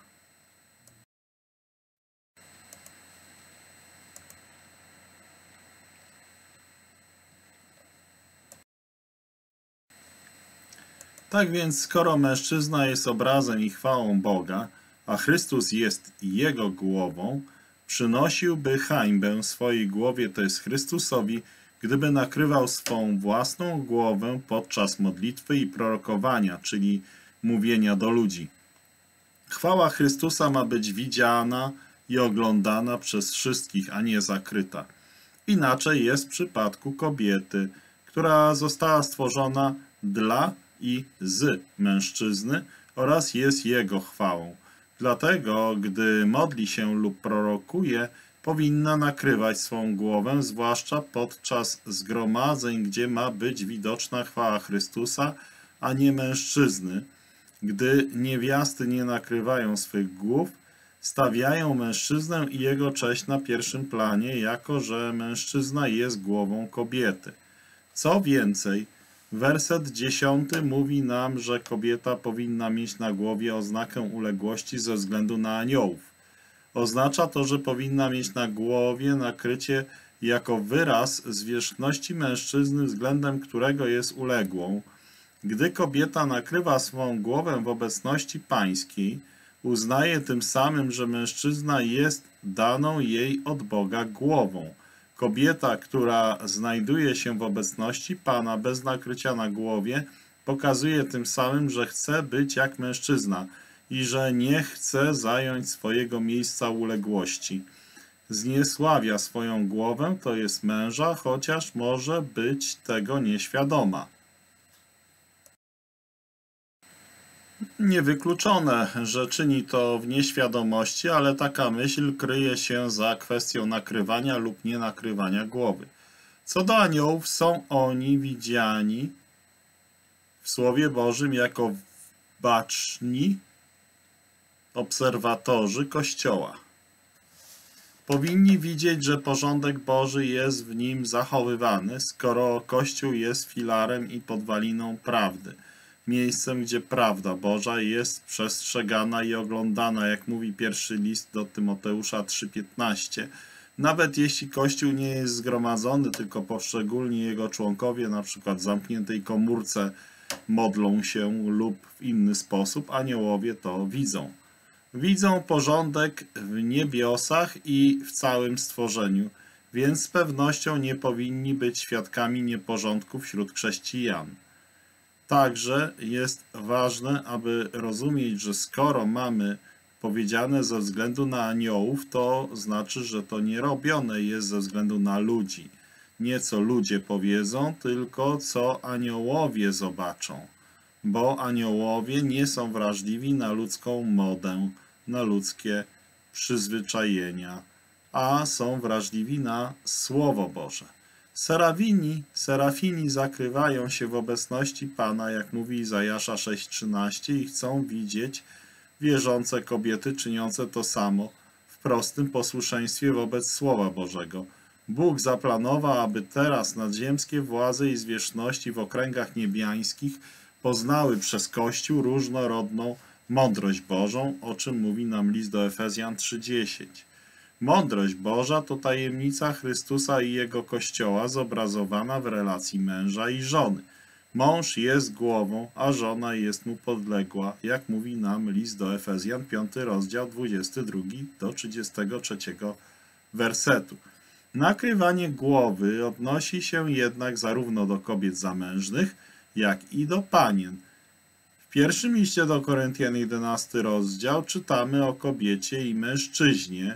Tak więc, skoro mężczyzna jest obrazem i chwałą Boga, a Chrystus jest jego głową, przynosiłby hańbę swojej głowie, to jest Chrystusowi, gdyby nakrywał swą własną głowę podczas modlitwy i prorokowania, czyli mówienia do ludzi. Chwała Chrystusa ma być widziana i oglądana przez wszystkich, a nie zakryta. Inaczej jest w przypadku kobiety, która została stworzona dla i z mężczyzny oraz jest jego chwałą. Dlatego, gdy modli się lub prorokuje, powinna nakrywać swą głowę, zwłaszcza podczas zgromadzeń, gdzie ma być widoczna chwała Chrystusa, a nie mężczyzny. Gdy niewiasty nie nakrywają swych głów, stawiają mężczyznę i jego cześć na pierwszym planie, jako że mężczyzna jest głową kobiety. Co więcej, werset 10 mówi nam, że kobieta powinna mieć na głowie oznakę uległości ze względu na aniołów. Oznacza to, że powinna mieć na głowie nakrycie jako wyraz zwierzchności mężczyzny, względem którego jest uległą. Gdy kobieta nakrywa swą głowę w obecności pańskiej, uznaje tym samym, że mężczyzna jest daną jej od Boga głową. Kobieta, która znajduje się w obecności Pana bez nakrycia na głowie, pokazuje tym samym, że chce być jak mężczyzna i że nie chce zająć swojego miejsca uległości. Zniesławia swoją głowę, to jest męża, chociaż może być tego nieświadoma. Niewykluczone, że czyni to w nieświadomości, ale taka myśl kryje się za kwestią nakrywania lub nienakrywania głowy. Co do aniołów, są oni widziani w Słowie Bożym jako baczni obserwatorzy Kościoła. Powinni widzieć, że porządek Boży jest w nim zachowywany, skoro Kościół jest filarem i podwaliną prawdy. miejscem, gdzie prawda Boża jest przestrzegana i oglądana, jak mówi pierwszy list do Tymoteusza 3,15. Nawet jeśli Kościół nie jest zgromadzony, tylko poszczególni jego członkowie, na przykład w zamkniętej komórce, modlą się lub w inny sposób, aniołowie to widzą. Widzą porządek w niebiosach i w całym stworzeniu, więc z pewnością nie powinni być świadkami nieporządku wśród chrześcijan. Także jest ważne, aby rozumieć, że skoro mamy powiedziane ze względu na aniołów, to znaczy, że to nie robione jest ze względu na ludzi. Nie co ludzie powiedzą, tylko co aniołowie zobaczą. Bo aniołowie nie są wrażliwi na ludzką modę, na ludzkie przyzwyczajenia, a są wrażliwi na Słowo Boże. Serafini zakrywają się w obecności Pana, jak mówi Izajasza 6,13 i chcą widzieć wierzące kobiety czyniące to samo w prostym posłuszeństwie wobec Słowa Bożego. Bóg zaplanował, aby teraz nadziemskie władze i zwierzchności w okręgach niebiańskich poznały przez Kościół różnorodną mądrość Bożą, o czym mówi nam list do Efezjan 3,10. Mądrość Boża to tajemnica Chrystusa i Jego Kościoła zobrazowana w relacji męża i żony. Mąż jest głową, a żona jest mu podległa, jak mówi nam list do Efezjan, 5 rozdział 22 do 33 wersetu. Nakrywanie głowy odnosi się jednak zarówno do kobiet zamężnych, jak i do panien. W pierwszym liście do Koryntian 11 rozdział czytamy o kobiecie i mężczyźnie,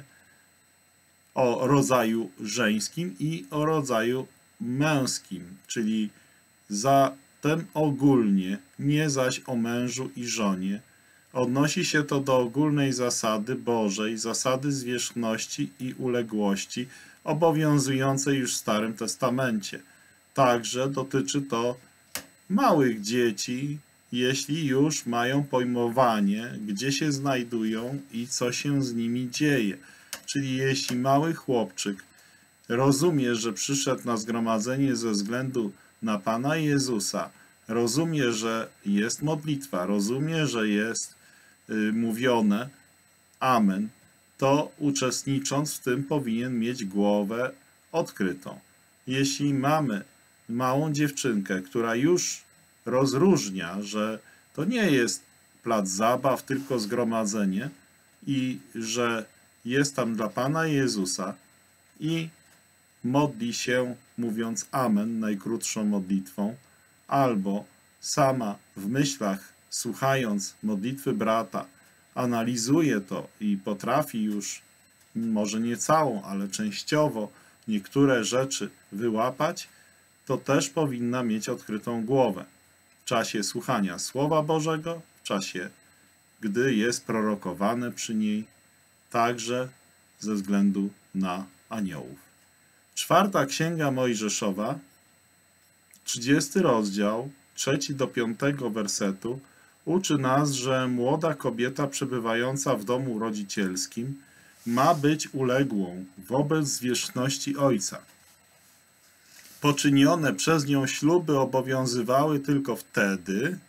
o rodzaju żeńskim i o rodzaju męskim, czyli zatem ogólnie, nie zaś o mężu i żonie. Odnosi się to do ogólnej zasady Bożej, zasady zwierzchności i uległości obowiązującej już w Starym Testamencie. Także dotyczy to małych dzieci, jeśli już mają pojmowanie, gdzie się znajdują i co się z nimi dzieje. Czyli jeśli mały chłopczyk rozumie, że przyszedł na zgromadzenie ze względu na Pana Jezusa, rozumie, że jest modlitwa, rozumie, że jest mówione Amen, to uczestnicząc w tym powinien mieć głowę odkrytą. Jeśli mamy małą dziewczynkę, która już rozróżnia, że to nie jest plac zabaw, tylko zgromadzenie i że jest tam dla Pana Jezusa i modli się mówiąc Amen najkrótszą modlitwą, albo sama w myślach słuchając modlitwy brata analizuje to i potrafi już, może nie całą, ale częściowo niektóre rzeczy wyłapać, to też powinna mieć odkrytą głowę w czasie słuchania Słowa Bożego, w czasie, gdy jest prorokowane przy niej, także ze względu na aniołów. 4. Księga Mojżeszowa, 30 rozdział, 3 do 5 wersetu, uczy nas, że młoda kobieta przebywająca w domu rodzicielskim ma być uległą wobec zwierzchności ojca. Poczynione przez nią śluby obowiązywały tylko wtedy,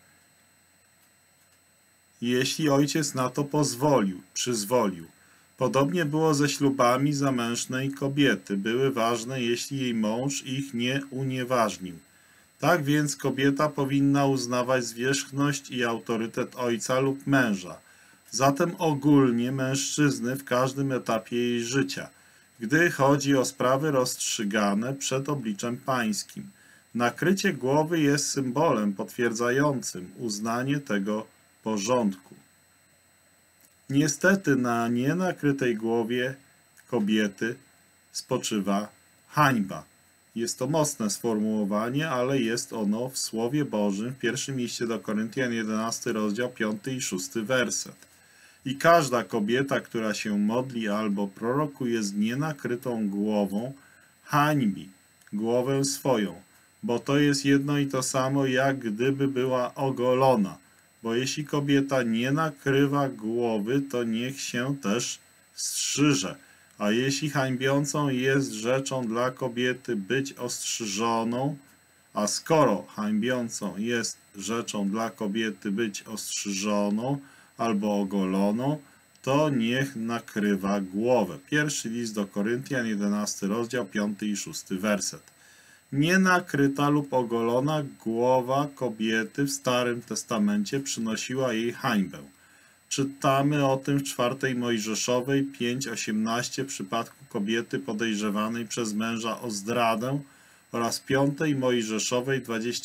jeśli ojciec na to przyzwolił. Podobnie było ze ślubami zamężnej kobiety. Były ważne, jeśli jej mąż ich nie unieważnił. Tak więc kobieta powinna uznawać zwierzchność i autorytet ojca lub męża. Zatem ogólnie mężczyzny w każdym etapie jej życia, gdy chodzi o sprawy rozstrzygane przed obliczem pańskim. Nakrycie głowy jest symbolem potwierdzającym uznanie tego porządku. Niestety na nienakrytej głowie kobiety spoczywa hańba. Jest to mocne sformułowanie, ale jest ono w Słowie Bożym w pierwszym liście do Koryntian 11 rozdział 5 i 6 werset. I każda kobieta, która się modli albo prorokuje z nienakrytą głową, hańbi głowę swoją, bo to jest jedno i to samo, jak gdyby była ogolona. Bo jeśli kobieta nie nakrywa głowy, to niech się też strzyże. A jeśli hańbiącą jest rzeczą dla kobiety być ostrzyżoną, A skoro hańbiącą jest rzeczą dla kobiety być ostrzyżoną albo ogoloną, to niech nakrywa głowę. Pierwszy list do Koryntian, 11 rozdział, 5 i 6 werset. Nienakryta lub ogolona głowa kobiety w Starym Testamencie przynosiła jej hańbę. Czytamy o tym w 4 Mojżeszowej 5:18 w przypadku kobiety podejrzewanej przez męża o zdradę oraz 5 Mojżeszowej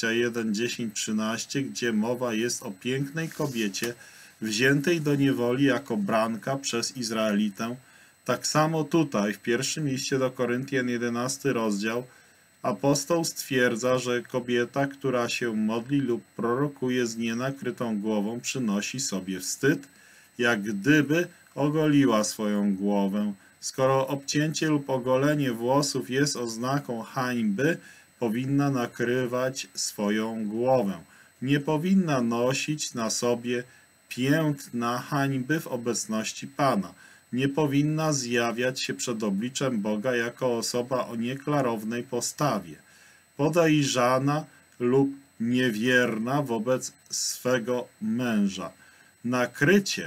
21:10-13, gdzie mowa jest o pięknej kobiecie wziętej do niewoli jako branka przez Izraelitę. Tak samo tutaj w pierwszym liście do Koryntian 11 rozdział apostoł stwierdza, że kobieta, która się modli lub prorokuje z nienakrytą głową, przynosi sobie wstyd, jak gdyby ogoliła swoją głowę. Skoro obcięcie lub ogolenie włosów jest oznaką hańby, powinna nakrywać swoją głowę. Nie powinna nosić na sobie piętna hańby w obecności Pana. Nie powinna zjawiać się przed obliczem Boga jako osoba o nieklarownej postawie, podejrzana lub niewierna wobec swego męża. Nakrycie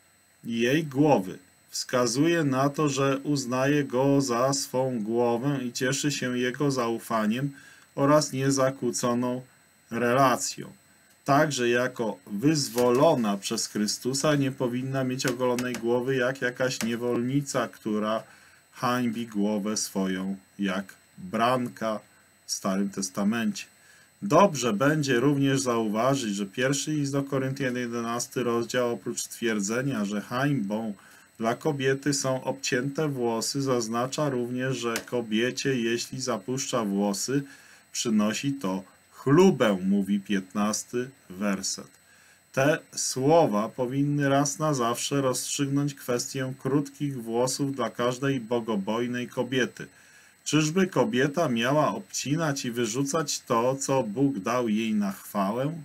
jej głowy wskazuje na to, że uznaje go za swą głowę i cieszy się jego zaufaniem oraz niezakłóconą relacją. Także jako wyzwolona przez Chrystusa nie powinna mieć ogolonej głowy jak jakaś niewolnica, która hańbi głowę swoją jak branka w Starym Testamencie. Dobrze będzie również zauważyć, że pierwszy list do Koryntian 11 rozdział oprócz twierdzenia, że hańbą dla kobiety są obcięte włosy, zaznacza również, że kobiecie, jeśli zapuszcza włosy, przynosi to chlubę, mówi 15 werset. Te słowa powinny raz na zawsze rozstrzygnąć kwestię krótkich włosów dla każdej bogobojnej kobiety. Czyżby kobieta miała obcinać i wyrzucać to, co Bóg dał jej na chwałę?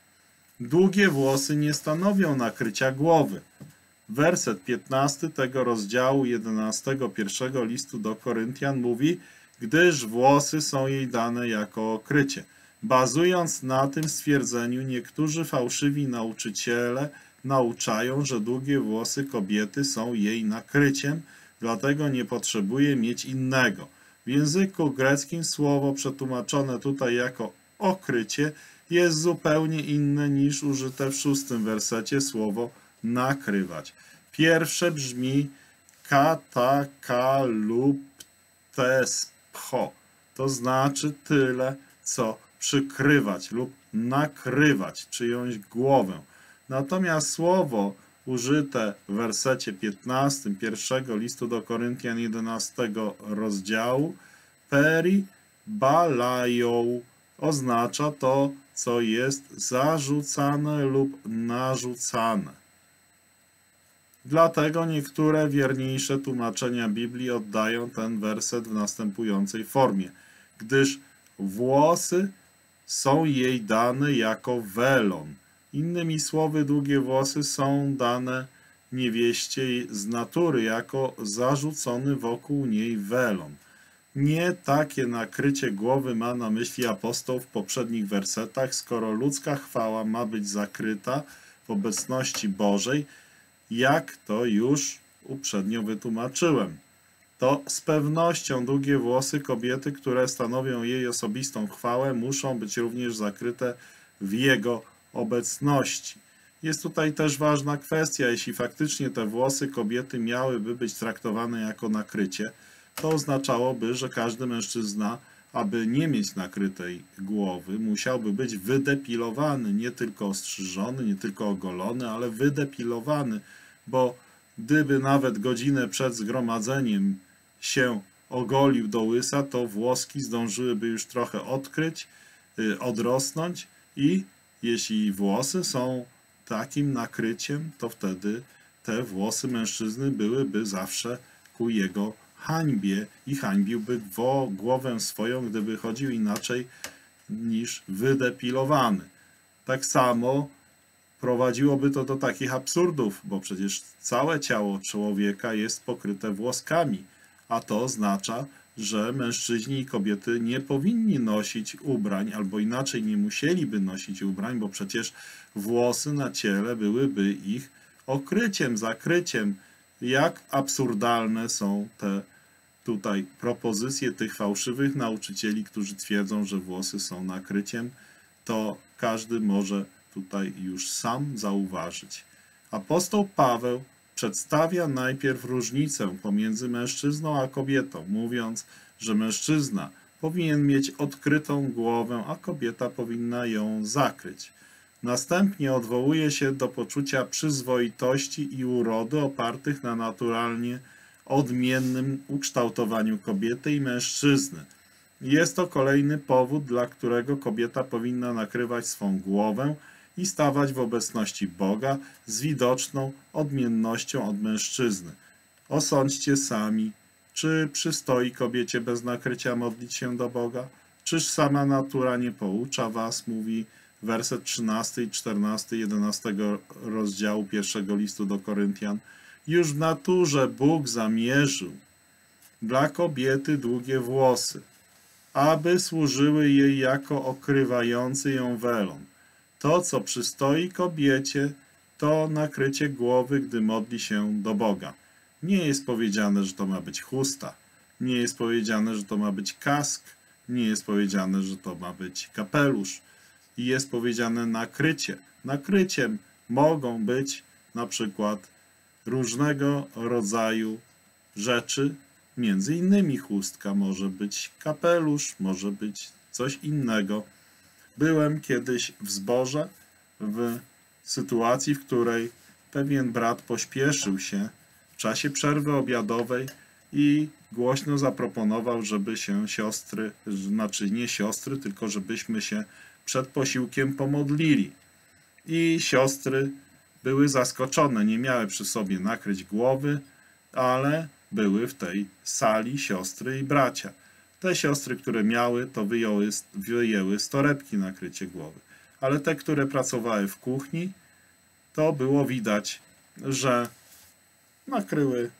Długie włosy nie stanowią nakrycia głowy. Werset 15 tego rozdziału 11 pierwszego listu do Koryntian mówi, gdyż włosy są jej dane jako okrycie. Bazując na tym stwierdzeniu, niektórzy fałszywi nauczyciele nauczają, że długie włosy kobiety są jej nakryciem, dlatego nie potrzebuje mieć innego. W języku greckim słowo przetłumaczone tutaj jako okrycie jest zupełnie inne niż użyte w 6 wersecie słowo nakrywać. Pierwsze brzmi katakaluptespho, to znaczy tyle, co przykrywać lub nakrywać czyjąś głowę. Natomiast słowo użyte w wersecie 15 pierwszego listu do Koryntian 11 rozdziału peribalają oznacza to, co jest zarzucane lub narzucane. Dlatego niektóre wierniejsze tłumaczenia Biblii oddają ten werset w następującej formie. Gdyż włosy są jej dane jako welon. Innymi słowy, długie włosy są dane niewieście z natury jako zarzucony wokół niej welon. Nie takie nakrycie głowy ma na myśli apostoł w poprzednich wersetach, skoro ludzka chwała ma być zakryta w obecności Bożej, jak to już uprzednio wytłumaczyłem. To z pewnością długie włosy kobiety, które stanowią jej osobistą chwałę, muszą być również zakryte w jego obecności. Jest tutaj też ważna kwestia, jeśli faktycznie te włosy kobiety miałyby być traktowane jako nakrycie, to oznaczałoby, że każdy mężczyzna, aby nie mieć nakrytej głowy, musiałby być wydepilowany, nie tylko ostrzyżony, nie tylko ogolony, ale wydepilowany, bo gdyby nawet godzinę przed zgromadzeniem się ogolił do łysa, to włoski zdążyłyby już trochę odkryć, odrosnąć i jeśli włosy są takim nakryciem, to wtedy te włosy mężczyzny byłyby zawsze ku jego hańbie i hańbiłby głowę swoją, gdyby chodził inaczej niż wydepilowany. Tak samo prowadziłoby to do takich absurdów, bo przecież całe ciało człowieka jest pokryte włoskami, a to oznacza, że mężczyźni i kobiety nie powinni nosić ubrań, albo inaczej nie musieliby nosić ubrań, bo przecież włosy na ciele byłyby ich okryciem, zakryciem. Jak absurdalne są te tutaj propozycje tych fałszywych nauczycieli, którzy twierdzą, że włosy są nakryciem, to każdy może tutaj już sam zauważyć. Apostoł Paweł przedstawia najpierw różnicę pomiędzy mężczyzną a kobietą, mówiąc, że mężczyzna powinien mieć odkrytą głowę, a kobieta powinna ją zakryć. Następnie odwołuje się do poczucia przyzwoitości i urody opartych na naturalnie odmiennym ukształtowaniu kobiety i mężczyzny. Jest to kolejny powód, dla którego kobieta powinna nakrywać swą głowę i stawać w obecności Boga z widoczną odmiennością od mężczyzny. Osądźcie sami, czy przystoi kobiecie bez nakrycia modlić się do Boga? Czyż sama natura nie poucza was, mówi werset 13 i 14, 11 rozdziału pierwszego listu do Koryntian. Już w naturze Bóg zamierzył dla kobiety długie włosy, aby służyły jej jako okrywający ją welon. To, co przystoi kobiecie, to nakrycie głowy, gdy modli się do Boga. Nie jest powiedziane, że to ma być chusta. Nie jest powiedziane, że to ma być kask. Nie jest powiedziane, że to ma być kapelusz. I jest powiedziane nakrycie. Nakryciem mogą być na przykład różnego rodzaju rzeczy, między innymi chustka, może być kapelusz, może być coś innego. Byłem kiedyś w zborze w sytuacji, w której pewien brat pośpieszył się w czasie przerwy obiadowej i głośno zaproponował, żeby się siostry, znaczy nie siostry, tylko żebyśmy się przed posiłkiem pomodlili. I siostry były zaskoczone, nie miały przy sobie nakryć głowy, ale były w tej sali siostry i bracia. Te siostry, które miały, to wyjęły z torebki nakrycie głowy. Ale te, które pracowały w kuchni, to było widać, że nakryły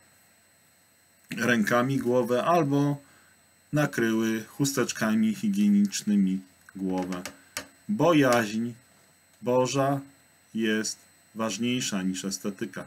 rękami głowę albo nakryły chusteczkami higienicznymi głowę. Bojaźń Boża jest ważniejsza niż estetyka.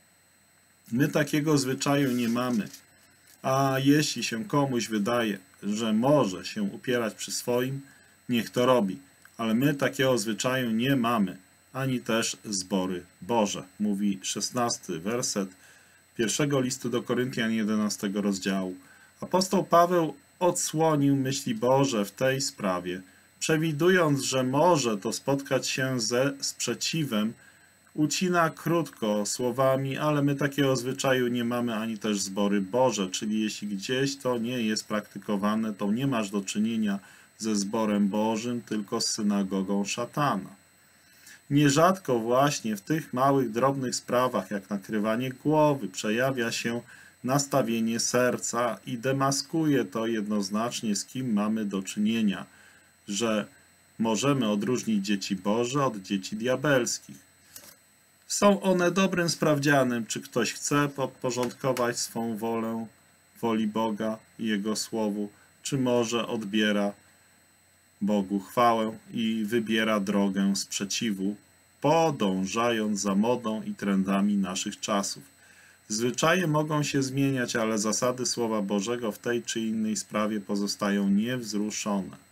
My takiego zwyczaju nie mamy, a jeśli się komuś wydaje, że może się upierać przy swoim, niech to robi. Ale my takiego zwyczaju nie mamy, ani też zbory Boże, mówi 16 werset pierwszego listu do Koryntian 11 rozdziału. Apostoł Paweł odsłonił myśli Boże w tej sprawie, przewidując, że może to spotkać się ze sprzeciwem, ucina krótko słowami, ale my takiego zwyczaju nie mamy, ani też zbory Boże, czyli jeśli gdzieś to nie jest praktykowane, to nie masz do czynienia ze zborem Bożym, tylko z synagogą szatana. Nierzadko właśnie w tych małych, drobnych sprawach, jak nakrywanie głowy, przejawia się nastawienie serca i demaskuje to jednoznacznie, z kim mamy do czynienia, że możemy odróżnić dzieci Boże od dzieci diabelskich. Są one dobrym sprawdzianem, czy ktoś chce podporządkować swą wolę woli Boga i Jego Słowu, czy może odbiera Bogu chwałę i wybiera drogę sprzeciwu, podążając za modą i trendami naszych czasów. Zwyczaje mogą się zmieniać, ale zasady Słowa Bożego w tej czy innej sprawie pozostają niewzruszone.